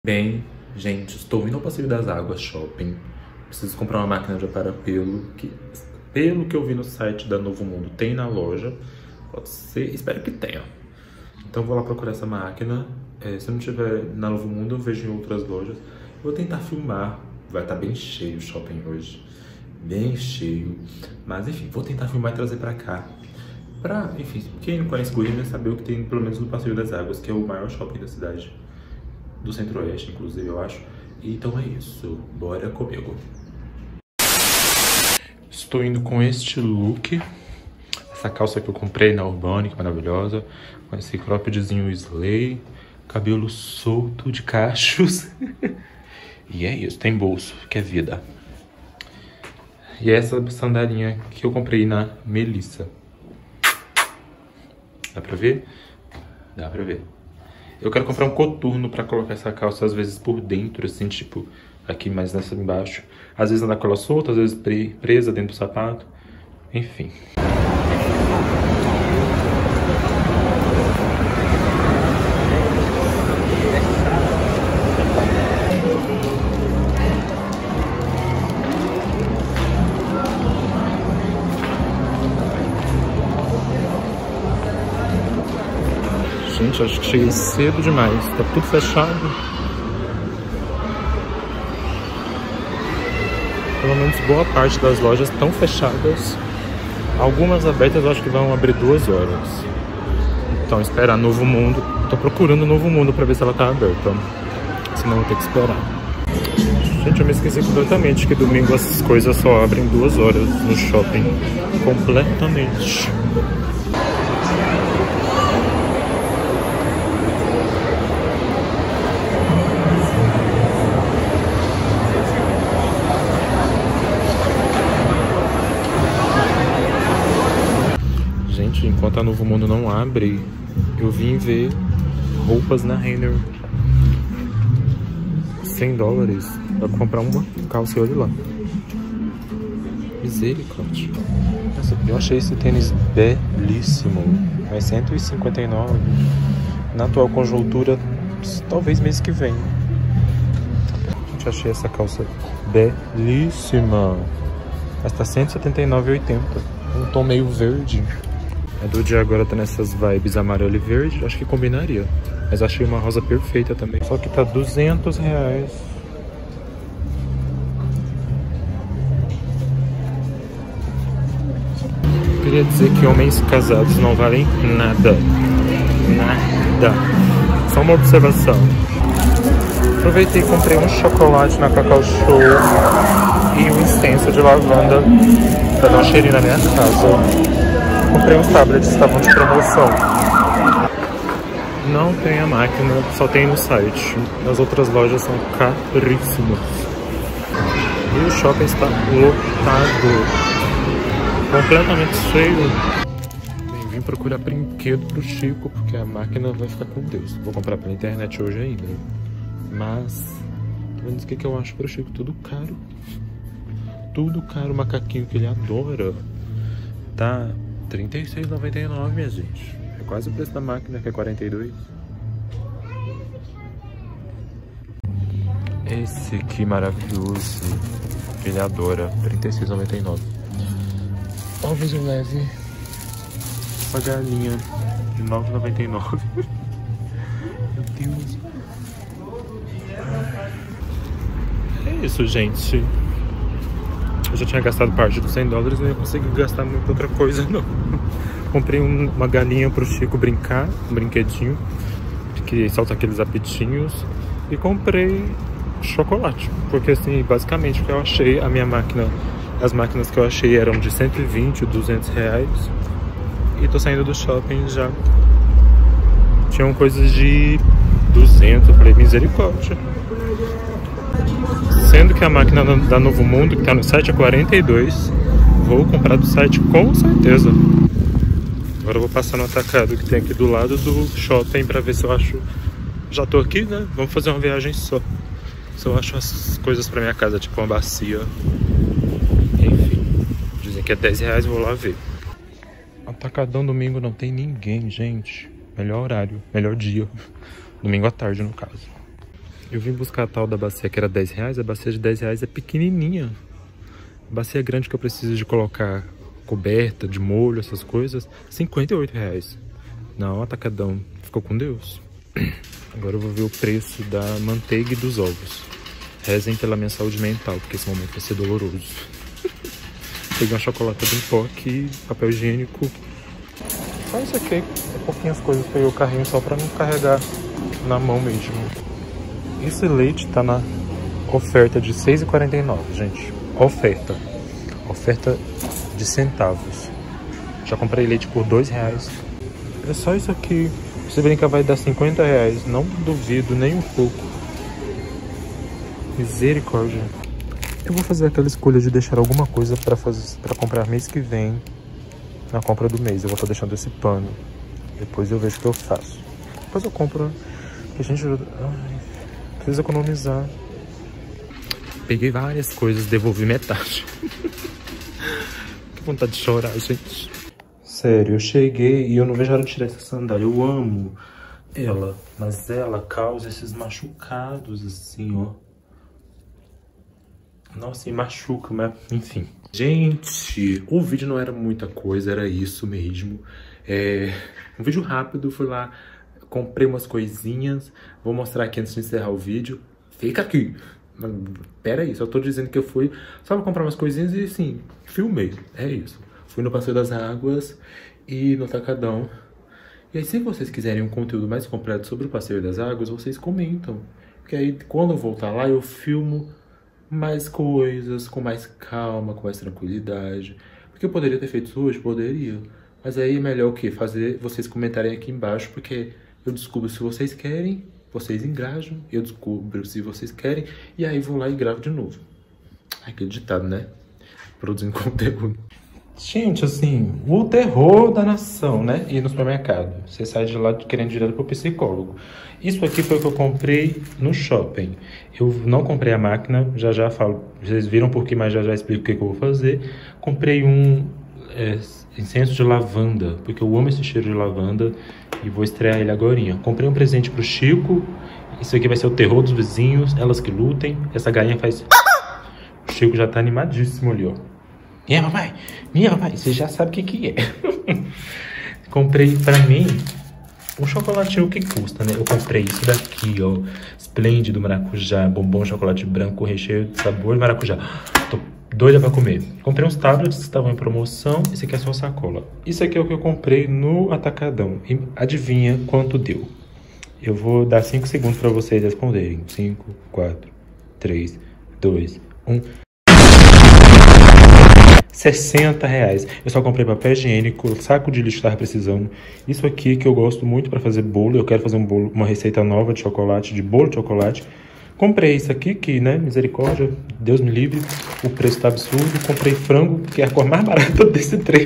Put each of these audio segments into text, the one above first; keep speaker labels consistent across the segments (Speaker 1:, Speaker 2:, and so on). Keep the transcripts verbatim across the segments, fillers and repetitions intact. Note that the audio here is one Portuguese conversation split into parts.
Speaker 1: Bem, gente, estou indo ao Passeio das Águas Shopping. Preciso comprar uma máquina de aparar pelo, que, pelo que eu vi no site da Novo Mundo, tem na loja. Pode ser, espero que tenha. Então vou lá procurar essa máquina. É, se não tiver na Novo Mundo, eu vejo em outras lojas. Vou tentar filmar. Vai estar bem cheio o shopping hoje. Bem cheio. Mas enfim, vou tentar filmar e trazer pra cá. Pra, enfim, quem não conhece Goiânia saber o que tem, pelo menos no Passeio das Águas, que é o maior shopping da cidade. Do Centro-Oeste, inclusive, eu acho. Então é isso. Bora comigo. Estou indo com este look. Essa calça que eu comprei na Urbanic, maravilhosa. Com esse croppedzinho Slay. Cabelo solto de cachos. E é isso. Tem bolso, que é vida. E essa sandalinha que eu comprei na Melissa. Dá pra ver? Dá pra ver. Eu quero comprar um coturno pra colocar essa calça, às vezes por dentro, assim, tipo, aqui mais nessa embaixo. Às vezes andar com ela solta, às vezes pre presa dentro do sapato. Enfim. Gente, acho que cheguei cedo demais. Tá tudo fechado. Pelo menos boa parte das lojas estão fechadas. Algumas abertas, eu acho que vão abrir duas horas. Então, esperar Novo Mundo. Tô procurando Novo Mundo pra ver se ela tá aberta. Senão eu vou ter que esperar. Gente, eu me esqueci completamente que domingo as coisas só abrem duas horas no shopping. Completamente. Enquanto a Novo Mundo não abre, eu vim ver roupas na Renner. cem dólares pra comprar uma calça e olha lá. Misericórdia. Nossa, eu achei esse tênis belíssimo. Mas cento e cinquenta e nove. Na atual conjuntura, talvez mês que vem. Gente, achei essa calça belíssima. Mas tá cento e setenta e nove reais e oitenta centavos. Um tom meio verde. A do dia agora tá nessas vibes amarelo e verde, acho que combinaria. Mas achei uma rosa perfeita também. Só que tá duzentos reais. Queria dizer que homens casados não valem nada. Nada. Só uma observação. Aproveitei e comprei um chocolate na Cacau Show e um incenso de lavanda pra dar um cheirinho na minha casa. Comprei uns tablets que estavam de promoção. Não tem a máquina, só tem no site. As outras lojas são caríssimas. E o shopping está lotado. Completamente cheio. Bem, vim procurar brinquedo pro Chico, porque a máquina vai ficar com Deus. Vou comprar pela internet hoje ainda. Mas, pelo menos o que, que eu acho pro Chico? Tudo caro. Tudo caro, o macaquinho que ele adora. Tá trinta e seis reais e noventa e nove centavos, minha gente. É quase o preço da máquina, que é quarenta e dois reais. Esse aqui maravilhoso. Ele adora. trinta e seis reais e noventa e nove centavos. Talvez eu leve uma galinha de nove reais e noventa e nove centavos. Meu Deus. É isso, gente. Eu já tinha gastado parte dos cem dólares e não ia conseguir gastar muita outra coisa, não. Comprei um, uma galinha pro Chico brincar, um brinquedinho, que solta aqueles apitinhos. E comprei chocolate, porque assim, basicamente o que eu achei, a minha máquina, as máquinas que eu achei eram de cento e vinte, duzentos reais. E tô saindo do shopping já. Tinham coisas de duzentos, eu falei, misericórdia. Sendo que a máquina da Novo Mundo, que tá no site, é quarenta e dois. Vou comprar do site com certeza. Agora eu vou passar no atacado que tem aqui do lado do shopping pra ver se eu acho... Já tô aqui, né? Vamos fazer uma viagem só. Se eu acho as coisas pra minha casa, tipo uma bacia. Enfim. Dizem que é dez reais, vou lá ver. Atacadão domingo não tem ninguém, gente. Melhor horário, melhor dia. Domingo à tarde, no caso. Eu vim buscar a tal da bacia que era dez reais. A bacia de dez reais é pequenininha. A bacia grande que eu preciso de colocar coberta, de molho, essas coisas, cinquenta e oito reais. Não, atacadão. Ficou com Deus. Agora eu vou ver o preço da manteiga e dos ovos. Rezem pela minha saúde mental, porque esse momento vai ser doloroso. Peguei uma chocolate em pó aqui, papel higiênico. Só isso aqui, é pouquinhas coisas. Peguei o carrinho só pra não carregar na mão mesmo. Esse leite tá na oferta de seis reais e quarenta e nove centavos, gente. Oferta. Oferta de centavos. Já comprei leite por dois reais. É só isso aqui. Se brincar vai dar cinquenta reais. Não duvido nem um pouco. Misericórdia. Eu vou fazer aquela escolha de deixar alguma coisa pra, fazer, pra comprar mês que vem. Na compra do mês. Eu vou estar deixando esse pano. Depois eu vejo o que eu faço. Depois eu compro. Porque a gente... Ai, preciso economizar. Peguei várias coisas, devolvi metade. Que vontade de chorar, gente. Sério, eu cheguei e eu não vejo a hora de tirar essa sandália. Eu amo ela, mas ela causa esses machucados assim, ó. Nossa, e machuca, mas enfim. Gente, o vídeo não era muita coisa, era isso mesmo. É um vídeo rápido, fui lá, comprei umas coisinhas. Vou mostrar aqui antes de encerrar o vídeo. Fica aqui. Pera aí, só tô dizendo que eu fui só pra comprar umas coisinhas e assim, filmei. É isso. Fui no Passeio das Águas e no Atacadão. E aí, se vocês quiserem um conteúdo mais completo sobre o Passeio das Águas, vocês comentam. Porque aí, quando eu voltar lá, eu filmo mais coisas, com mais calma, com mais tranquilidade. Porque eu poderia ter feito isso hoje? Poderia. Mas aí é melhor o quê? Fazer vocês comentarem aqui embaixo, porque eu descubro se vocês querem, vocês engajam, eu descubro se vocês querem, e aí vou lá e gravo de novo. Aquele ditado, né? Produzindo conteúdo. Gente, assim, o terror da nação, né? Ir no supermercado. Você sai de lá querendo ir direto pro psicólogo. Isso aqui foi o que eu comprei no shopping. Eu não comprei a máquina, já já falo. Vocês viram por quê, mas já já explico o que, que eu vou fazer. Comprei um é, incenso de lavanda, porque eu amo esse cheiro de lavanda e vou estrear ele agorinha. Comprei um presente pro Chico. Isso aqui vai ser o terror dos vizinhos, elas que lutem. Essa galinha faz... O Chico já tá animadíssimo ali, ó. Minha papai, minha papai, você já sabe o que que é. Comprei pra mim um chocolatinho que custa, né? Eu comprei isso daqui, ó. Esplêndido maracujá, bombom chocolate branco, recheio de sabor de maracujá. Tô doida pra comer. Comprei uns tablets que estavam em promoção. Esse aqui é só sacola. Isso aqui é o que eu comprei no Atacadão. E adivinha quanto deu? Eu vou dar cinco segundos pra vocês responderem. cinco, quatro, três, dois, um... sessenta reais. Eu só comprei papel higiênico, saco de lixo que tava precisando. Isso aqui que eu gosto muito pra fazer bolo. Eu quero fazer um bolo, uma receita nova de chocolate, de bolo de chocolate. Comprei isso aqui, que, né, misericórdia, Deus me livre. O preço tá absurdo. Comprei frango, que é a cor mais barata desse trem.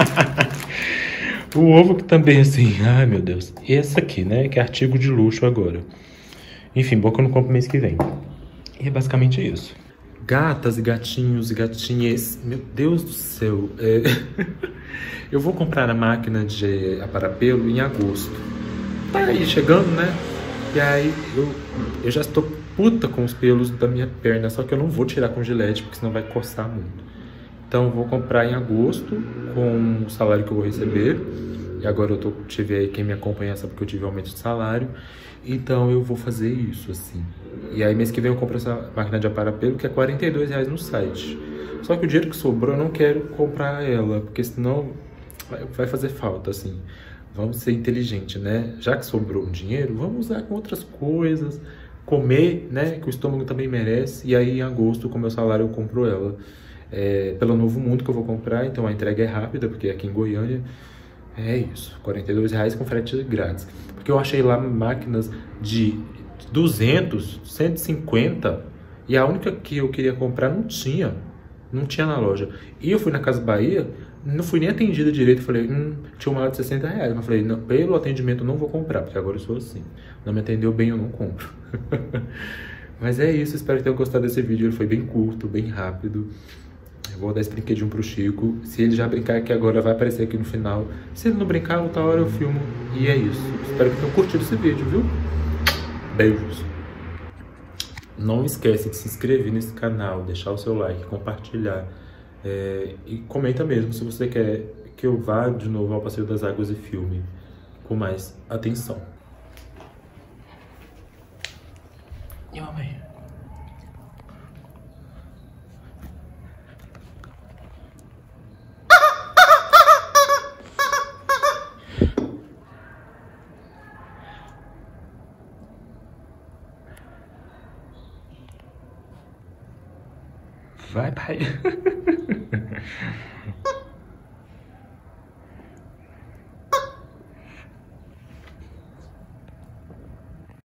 Speaker 1: O ovo que também, assim, ai meu Deus. E essa aqui, né, que é artigo de luxo agora. Enfim, bom que eu não compro mês que vem. E é basicamente isso. Gatas e gatinhos e gatinhas, meu Deus do céu, é... eu vou comprar a máquina de aparar pelo em agosto. Tá aí chegando, né? E aí eu, eu já estou puta com os pelos da minha perna, só que eu não vou tirar com gilete, porque senão vai coçar muito. Então eu vou comprar em agosto com o salário que eu vou receber. E agora eu tô, tive aí quem me acompanha sabe que eu tive aumento de salário. Então eu vou fazer isso, assim. E aí mês que vem eu compro essa máquina de aparar pelo, que é quarenta e dois reais no site. Só que o dinheiro que sobrou eu não quero comprar ela, porque senão vai fazer falta, assim. Vamos ser inteligentes, né? Já que sobrou um dinheiro, vamos usar com outras coisas. Comer, né? Que o estômago também merece. E aí em agosto, com o meu salário, eu compro ela. É, pelo Novo Mundo que eu vou comprar, então a entrega é rápida, porque aqui em Goiânia... É isso, quarenta e dois reais com frete grátis. Porque eu achei lá máquinas de duzentos, cento e cinquenta e a única que eu queria comprar não tinha. Não tinha na loja. E eu fui na Casa Bahia, não fui nem atendida direito. Falei, hum, tinha uma lá de sessenta reais. Mas falei, não, pelo atendimento eu não vou comprar, porque agora eu sou assim. Não me atendeu bem, eu não compro. Mas é isso, espero que tenham gostado desse vídeo. Ele foi bem curto, bem rápido. Eu vou dar esse brinquedinho pro Chico. Se ele já brincar aqui agora, vai aparecer aqui no final. Se ele não brincar, outra hora eu filmo. E é isso. Espero que tenham curtido esse vídeo, viu? Beijos. Não esquece de se inscrever nesse canal, deixar o seu like, compartilhar. É, e comenta mesmo se você quer que eu vá de novo ao Passeio das Águas e filme com mais atenção. E mamãe? Vai, pai.